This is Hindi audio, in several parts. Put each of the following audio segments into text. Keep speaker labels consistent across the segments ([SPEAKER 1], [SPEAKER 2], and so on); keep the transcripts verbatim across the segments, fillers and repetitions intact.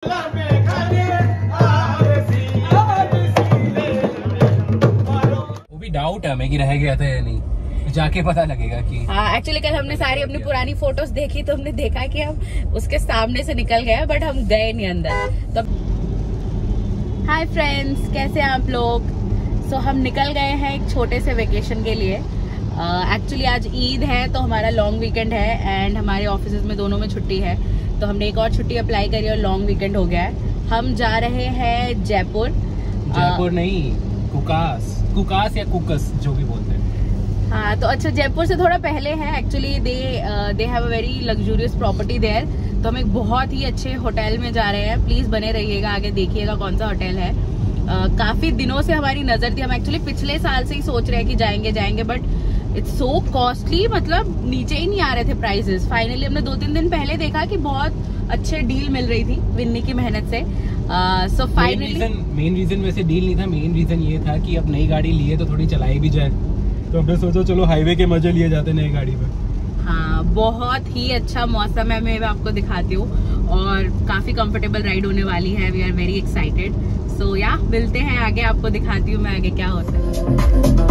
[SPEAKER 1] वो भी डाउट है हमें कि रह गया था या नहीं, जाके पता लगेगा कि
[SPEAKER 2] हाँ। एक्चुअली कल हमने सारी अपनी पुरानी फोटोज देखी तो हमने देखा कि हम उसके सामने से निकल गए, बट हम गए नहीं अंदर। तो हाय फ्रेंड्स, कैसे हैं आप लोग? सो so, हम निकल गए हैं एक छोटे से वेकेशन के लिए। एक्चुअली uh, आज ईद है तो हमारा लॉन्ग वीकेंड है एंड हमारे ऑफिस में दोनों में छुट्टी है, तो हमने एक और छुट्टी अप्लाई करी और लॉन्ग वीकेंड हो गया है। हम जा रहे हैं जयपुर।
[SPEAKER 1] जयपुर uh, नहीं, कुकास कुकास या कुकस जो भी बोलते हैं।
[SPEAKER 2] हाँ, तो अच्छा जयपुर से थोड़ा पहले है। Actually they they have a very luxurious property there, तो हम एक बहुत ही अच्छे होटल में जा रहे हैं। प्लीज बने रहिएगा, आगे देखिएगा कौन सा होटल है। uh, काफी दिनों से हमारी नजर थी, हम एक्चुअली पिछले साल से ही सोच रहे हैं कि जाएंगे जाएंगे बट इट्स सो कॉस्टली, मतलब नीचे ही नहीं आ रहे थे प्राइसेस। फाइनली हमने दो तीन दिन पहले देखा कि बहुत अच्छे डील मिल रही थी विन्नी की मेहनत से। सो फाइनली
[SPEAKER 1] मेन रीजन वैसे डील नहीं था, मेन रीजन ये था कि अब नई गाड़ी लिए तो थोड़ी चलाई भी जाए, तो हमने सोचा चलो हाईवे के मजे लिए जाते नई गाड़ी में।
[SPEAKER 2] हाँ, बहुत ही अच्छा मौसम है, मैं आपको दिखाती हूँ और काफी कंफर्टेबल राइड होने वाली है। We are very excited. So yeah मिलते हैं आगे, आपको दिखाती हूँ मैं आगे क्या होता है।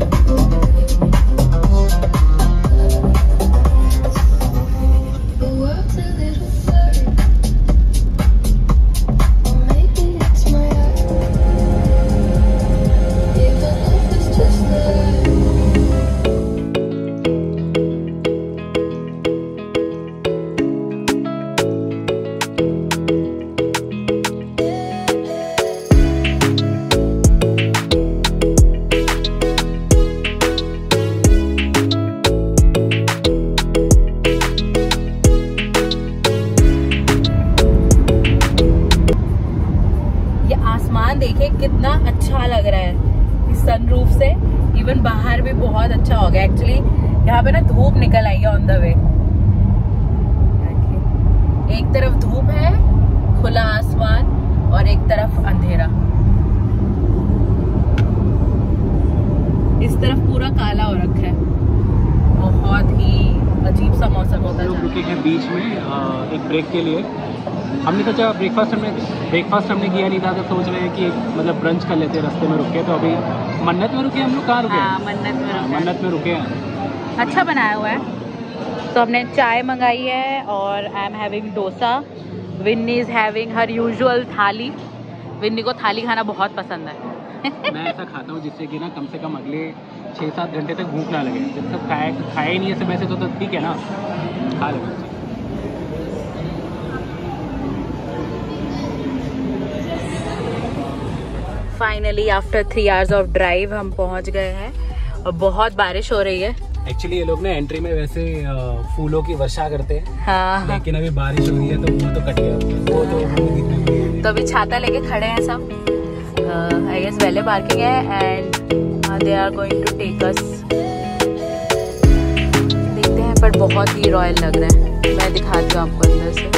[SPEAKER 2] देखिए कितना अच्छा लग रहा है इस सनरूफ से, इवन बाहर भी बहुत अच्छा हो गया। एक्चुअली यहाँ पे ना धूप निकल आई है ऑन द वे। एक तरफ धूप है, खुला आसमान, और एक तरफ अंधेरा। इस तरफ पूरा काला हो रखा है। बहुत ही अजीब सा मौसम होता है।
[SPEAKER 1] रुके हैं बीच में एक ब्रेक के लिए। हमने सोचा ब्रेकफास्ट हमने ब्रेकफास्ट हमने किया नहीं था, तो सोच रहे हैं कि मतलब ब्रंच कर लेते हैं, रास्ते में रुके। तो अभी मन्नत में रुके हम लोग। कहाँ रुके?
[SPEAKER 2] हाँ, मन्नत में रुके।
[SPEAKER 1] मन्नत में रुके हैं।
[SPEAKER 2] अच्छा बनाया हुआ है। तो हमने चाय मंगाई है और I am having dosa. Vinny is having her usual thali. Vinny को थाली खाना बहुत पसंद है।
[SPEAKER 1] मैं ऐसा खाता हूँ जिससे कि ना कम से कम अगले छः सात घंटे तक भूख ना लगे। जब तक खाए खाए ही नहीं है समय से तो ठीक है ना, खा लगे।
[SPEAKER 2] Finally after three hours of drive हम पहुंच गए हैं और बहुत बारिश हो रही है।
[SPEAKER 1] एक्चुअली ये लोग ना एंट्री में वैसे फूलों की वर्षा करते हैं।
[SPEAKER 2] हाँ,
[SPEAKER 1] लेकिन अभी बारिश हो रही है तो वो तो कट गया। वो तो
[SPEAKER 2] तो अभी छाता लेके खड़े हैं सब। आई गेस वैले पार्किंग है and they are going to take us. देखते हैं, पर बहुत ही रॉयल लग रहा है। मैं दिखाती हूँ आपको अंदर से।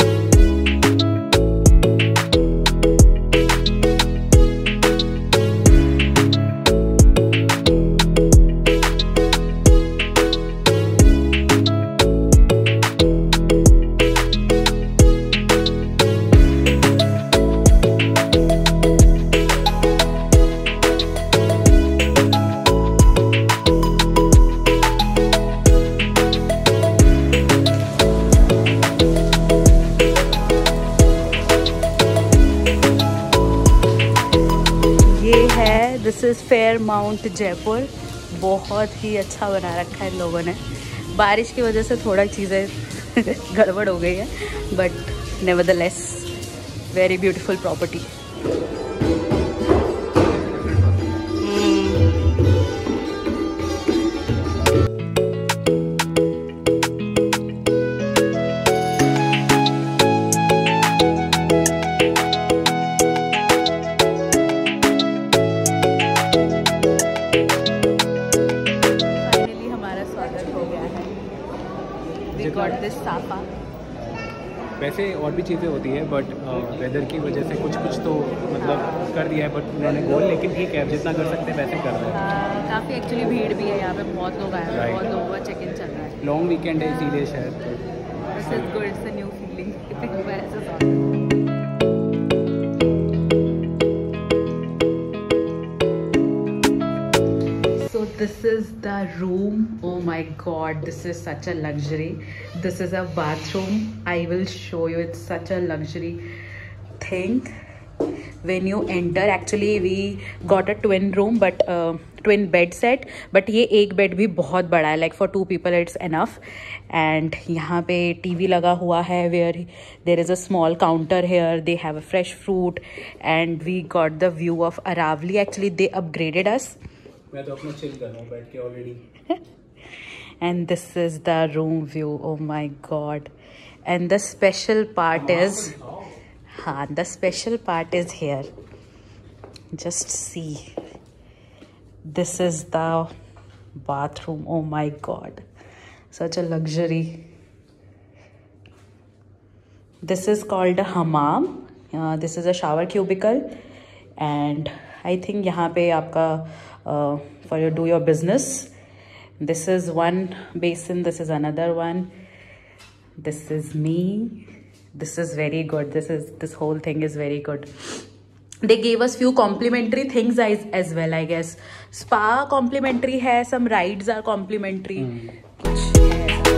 [SPEAKER 2] This is Fairmont Jaipur. बहुत ही अच्छा बना रखा है इन लोगों ने। बारिश की वजह से थोड़ा चीज़ें गड़बड़ हो गई है, but nevertheless very beautiful property.
[SPEAKER 1] वैसे और भी चीज़ें होती है बट वेदर की वजह से कुछ कुछ तो मतलब कर दिया है, बट उन्होंने गोल, लेकिन ठीक है जितना कर सकते हैं वैसे कर रहे हैं।
[SPEAKER 2] काफ़ी एक्चुअली भीड़ भी है यहाँ पे, बहुत लोग आए हैं, बहुत लोगों का चेक इन चल रहा है।
[SPEAKER 1] लॉन्ग वीकेंड है इसीलिए शायद।
[SPEAKER 2] This is good, it's a new feeling. this is the room. Oh my god, this is such a luxury. This is a bathroom. I will show you. It's such a luxury thing. When you enter, actually we got a twin room, but uh, twin bed set. But ये एक bed भी बहुत बड़ा है. Like for two people it's enough. And यहाँ पे T V लगा हुआ है. Where there is a small counter here. They have a fresh fruit, and we got the view of Aravali. Actually they upgraded us.
[SPEAKER 1] मैं तो अपना chill कर रहा हूँ बैठ के already.
[SPEAKER 2] And this is the room view. Oh my god. And the special part is, हाँ, the special part is here. Just see. This is the bathroom. Oh my god. Such a luxury. This is called a hammam. Uh, this is a shower cubicle. And I think यहाँ पे आपका uh, for you do your business. This is one basin. This is another one. This is me. This is very good. This is this whole thing is very good. They gave us few complimentary things as, as well, I guess. Spa complimentary है. Some rides are complimentary. Mm. कुछ है ऐसा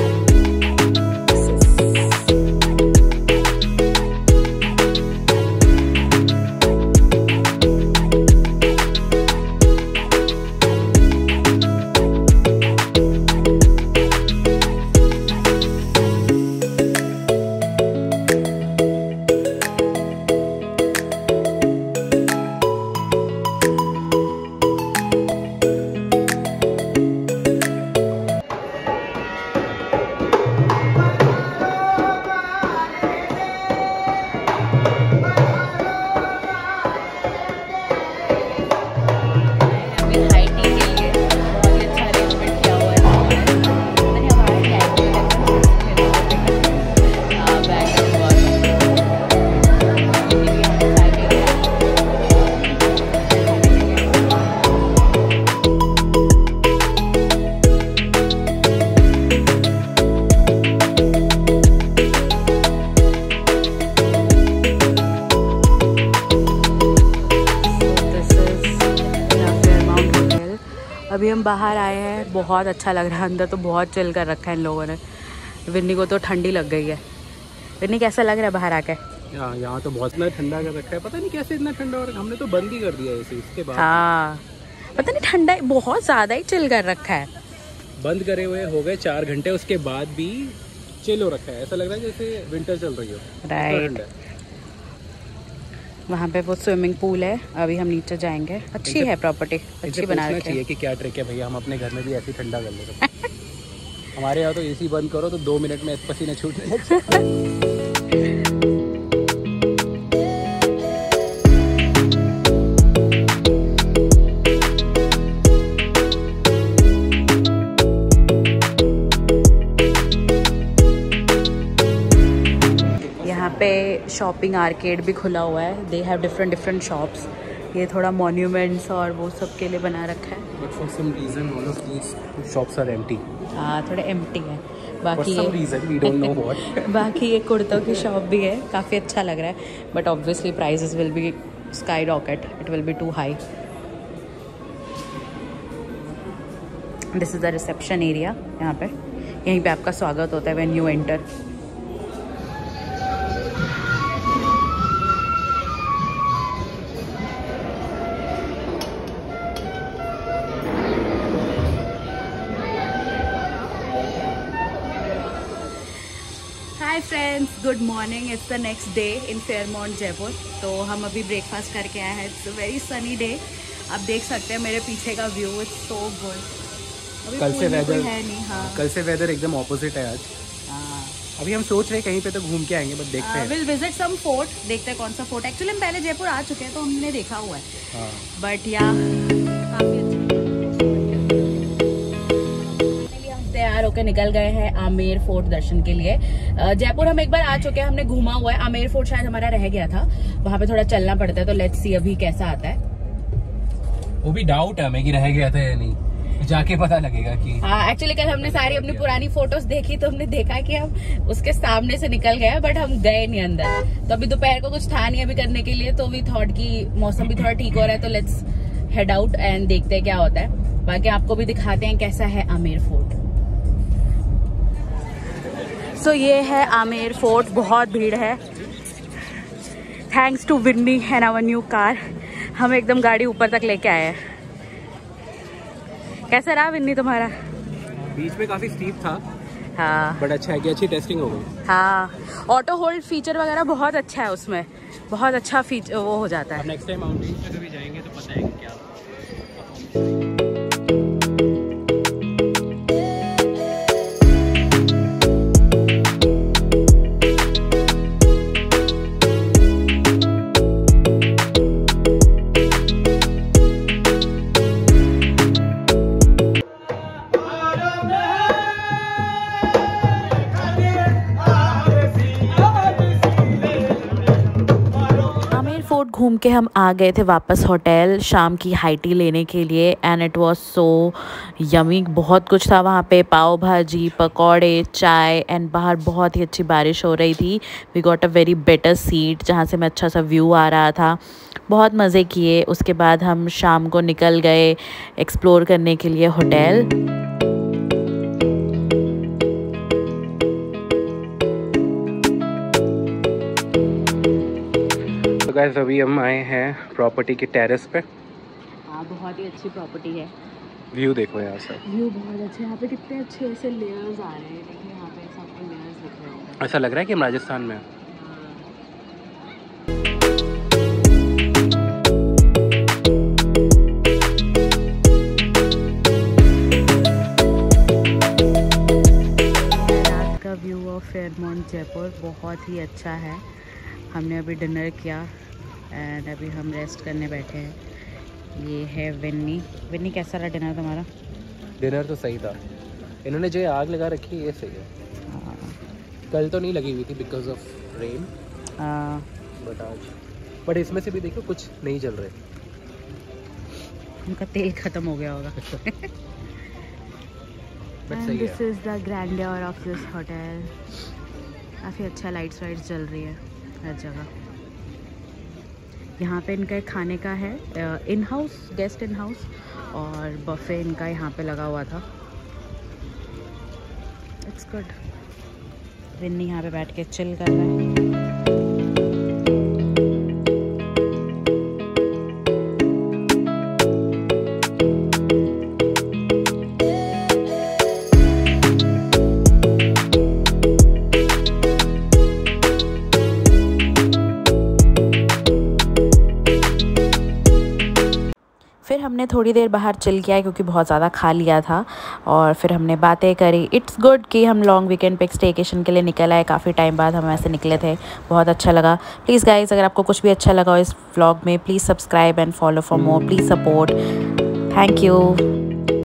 [SPEAKER 2] अभी हम बाहर आए हैं. बहुत अच्छा लग रहा है. अंदर तो बहुत चिल कर रखा है इन लोगों ने. विन्नी को तो ठंडी लग गई है. विन्नी कैसा लग रहा है बाहर आके?
[SPEAKER 1] यहाँ यहाँ तो बहुत इतना ठंडा कर रखा है. पता नहीं कैसे इतना ठंडा हो रहा है. हमने तो बंद ही कर दिया इसे इसके बाद.
[SPEAKER 2] हाँ पता नहीं, ठंडा बहुत ज़्यादा ही चिल कर रखा है.
[SPEAKER 1] बंद करे हुए हो गए चार घंटे, उसके बाद भी चिल हो रखा है. ऐसा लग रहा है जैसे विंटर चल रही हो.
[SPEAKER 2] राइट. वहाँ पे वो स्विमिंग पूल है. अभी हम नीचे जाएंगे. अच्छी है प्रॉपर्टी, अच्छी बना रखी है.
[SPEAKER 1] चाहिए कि क्या ट्रिक है भैया, हम अपने घर में भी ऐसे ठंडा कर लेते. हमारे यहाँ तो एसी बंद करो तो दो मिनट में पसीने छूटने लगते हैं.
[SPEAKER 2] पे शॉपिंग आर्केड भी खुला हुआ है. They have different different shops. ये थोड़ा मॉन्यूमेंट्स और वो सब के लिए बना रखा है.
[SPEAKER 1] But for some reason all of these shops are empty.
[SPEAKER 2] हाँ थोड़े एम्प्टी है. बाकी
[SPEAKER 1] for some reason we don't know what.
[SPEAKER 2] बाकी ये कुर्तों की शॉप भी है. काफ़ी अच्छा लग रहा है. But obviously prices will be skyrocket. It will be too high. This is the reception area. यहाँ पे यहीं पे आपका स्वागत होता है when you enter. Hi friends, good morning. It's the next day in Fairmont Jaipur. तो हम अभी ब्रेकफास्ट करके आए हैं. It's a very sunny day. आप देख सकते हैं मेरे पीछे का व्यू. It's so good.
[SPEAKER 1] कल से वेदर
[SPEAKER 2] है नहीं. हाँ
[SPEAKER 1] कल से वेदर एकदम ऑपोजिट है आज.
[SPEAKER 2] हाँ
[SPEAKER 1] अभी हम सोच रहे हैं कहीं पे तो घूम के आएंगे, बट देखते हैं.
[SPEAKER 2] Will visit some fort. देखते हैं कौन सा फोर्ट. एक्चुअली हम पहले जयपुर आ चुके हैं तो हमने देखा हुआ है.
[SPEAKER 1] हाँ.
[SPEAKER 2] बट या काफ़ी अच्छा. तैयार होकर निकल गए हैं आमेर फोर्ट दर्शन के लिए. जयपुर हम एक बार आ चुके हैं. हमने घूमा हुआ है. आमेर फोर्ट शायद हमारा रह गया था. वहाँ पे थोड़ा चलना पड़ता है. तो लेट्स सी अभी कैसा आता है.
[SPEAKER 1] वो भी डाउट है हमें कि रह गया था या नहीं. जाके पता लगेगा कि.
[SPEAKER 2] हाँ एक्चुअली कल हमने सारी अपनी पुरानी फोटोज देखी तो हमने देखा कि हम उसके सामने से निकल गए, बट हम गए नहीं अंदर. तो अभी दोपहर को कुछ था नहीं अभी करने के लिए. तो वी थॉट कि मौसम भी थोड़ा ठीक हो रहा है तो लेट्स हेड आउट एंड देखते हैं क्या होता है. बाकी आपको भी दिखाते हैं कैसा है आमेर फोर्ट। सो so, ये है आमेर फोर्ट। बहुत भीड़ है। Thanks to Vinny and our new car, हम एकदम गाड़ी ऊपर तक लेके आए हैं। कैसा रहा विन्नी तुम्हारा?
[SPEAKER 1] बीच में काफी स्टीप था।
[SPEAKER 2] हाँ
[SPEAKER 1] बट अच्छा है कि अच्छी टेस्टिंग हो गई।
[SPEAKER 2] हाँ, ऑटो होल्ड फीचर वगैरह बहुत अच्छा है उसमें, बहुत अच्छा फीचर वो हो जाता है।
[SPEAKER 1] नेक्स्ट टाइम माउंटेन्स पे कभी जाएंगे तो पता है क्या।
[SPEAKER 2] घूम के हम आ गए थे वापस होटल शाम की हाई टी लेने के लिए and it was so yummy. बहुत कुछ था वहाँ पे, पाव भाजी, पकौड़े, चाय एंड बाहर बहुत ही अच्छी बारिश हो रही थी। We got a very better seat जहाँ से मैं अच्छा सा व्यू आ रहा था। बहुत मज़े किए। उसके बाद हम शाम को निकल गए एक्सप्लोर करने के लिए होटल।
[SPEAKER 1] तो गाइस अभी हम आए हैं प्रॉपर्टी के टेरेस पे।
[SPEAKER 2] हाँ, बहुत ही अच्छी प्रॉपर्टी है।
[SPEAKER 1] व्यू देखो यहाँ से,
[SPEAKER 2] व्यू बहुत अच्छा है। यहाँ पे कितने अच्छे ऐसे लेयर्स आ रहे हैं। देखिए यहाँ पे सबको लेयर्स दिख रहे होंगे।
[SPEAKER 1] ऐसा लग रहा है कि हम राजस्थान में हैं।
[SPEAKER 2] रात का व्यू ऑफ फेयरमाउंट जयपुर बहुत ही अच्छा है। हमने अभी डिनर किया एंड अभी हम रेस्ट करने बैठे हैं। ये है विन्नी। विन्नी, कैसा रहा डिनर तुम्हारा?
[SPEAKER 1] डिनर तो सही था। इन्होंने जो आग लगा रखी है ये सही है।
[SPEAKER 2] हाँ।
[SPEAKER 1] कल तो नहीं लगी हुई थी बिकॉज ऑफ रेन, बट आज बट इसमें से भी देखो कुछ नहीं जल रहे।
[SPEAKER 2] उनका तेल खत्म हो गया होगा।
[SPEAKER 1] बट सही है।
[SPEAKER 2] This is the grandeur of this hotel. काफ़ी अच्छा लाइट्स वाइट्स जल रही है हर जगह। यहाँ पे इनका एक खाने का है in house, guest in house, और बफे इनका यहाँ पे लगा हुआ था। It's good. विन्नी यहाँ पे बैठ के चिल कर रहा है। फिर हमने थोड़ी देर बाहर चिल किया क्योंकि बहुत ज़्यादा खा लिया था, और फिर हमने बातें करी। इट्स गुड कि हम लॉन्ग वीकेंड पे स्टेकेशन के लिए निकल आए। काफ़ी टाइम बाद हम ऐसे निकले थे, बहुत अच्छा लगा। प्लीज़ गाइस, अगर आपको कुछ भी अच्छा लगा हो इस व्लॉग में, please subscribe and follow for more. Please support. Thank you.